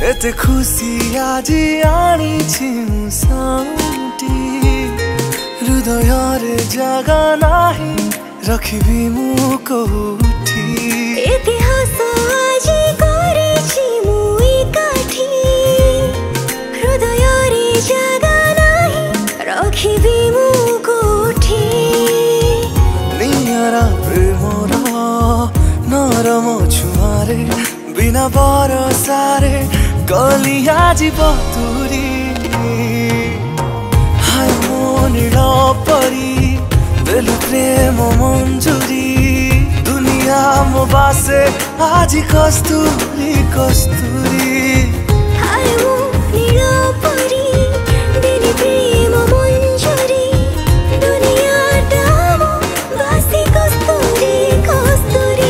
एते खुशी आजी आनिछि मुसांटी हृदय जगा नाही रखिबी मु कोठी इतिहास आजी करिछि मु एकाठी हृदय जगा नाही रखिबी मु कोठी नियरा प्रेमर नरम छुआरे बिना बरसारे कलिया जीव तुरी हाय मोनिल परी देलु प्रेम मंजूरी दुनिया मो बासे आज कस्तूरी कस्तूरी हाय मोनिल परी देलु प्रेम मंजूरी दुनिया मो बासे कस्तूरी कस्तूरी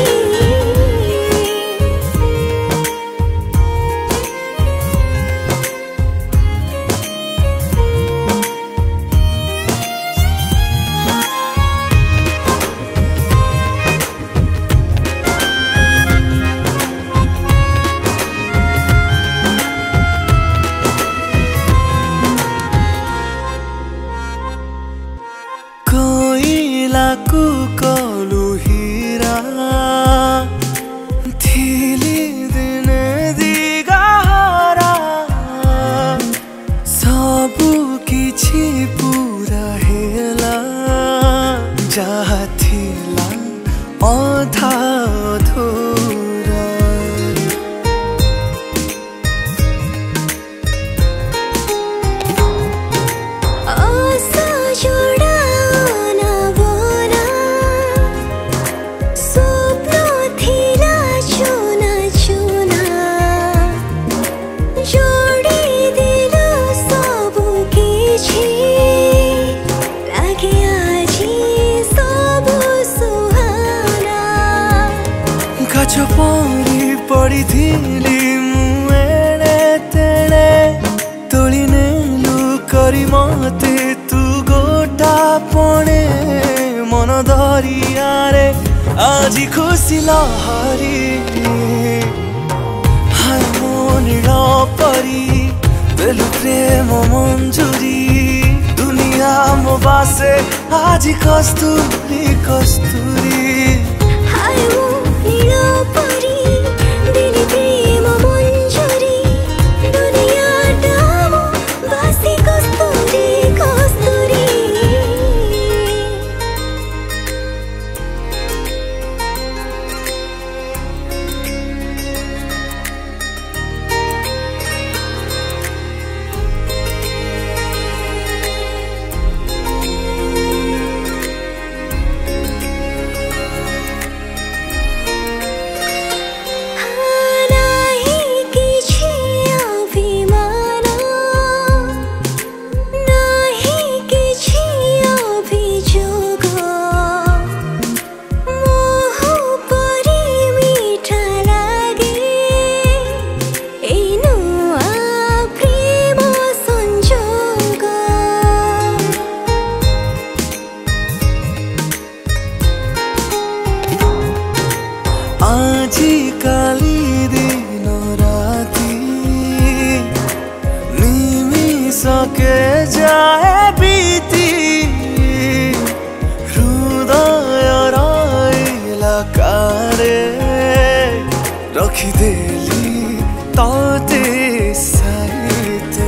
कोइलाकु कलु हीरा थिली दिन दिगारा सबु किछि पूरा हेला जहा थिला अधा अधूरा आशा जोड़ा परी पड़ी थीली मुएणे तेणे तोली नेलु करी मते तू गोटा पणे मन धरिया रे आज खुशी लहरी हाय मोनिल परी देलु प्रेम मंजूरी दुनिया मो बासे आज कस्तूरी कस्तूरी हाय मोनिल परी देलु प्रेम मंजूरी दुनिया मो बासे कस्तूरी कस्तूरी आजी काली दिन राती निमिषके जाए बीती हृदय रहिला कारे रखिदेली तते साइते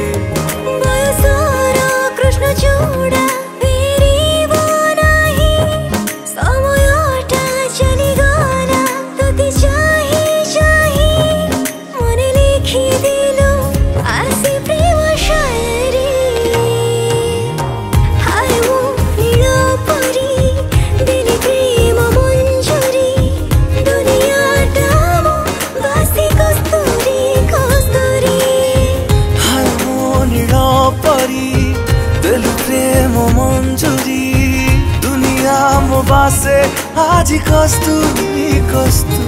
बयसर कृष्ण जोड़ा फेरिबो नाही समयटा चली गला तति चाही चाही मने लिखि दिलो आसी प्रेम शायरी हाय मोनिल परी देलु प्रेम मंजूरी दुनिया मो बासे कस्तूरी कस्तूरी हाय मोनिल परी देलु प्रेम मंजूरी दुनिया मो बासे आज कस्तूरी कस्तूरी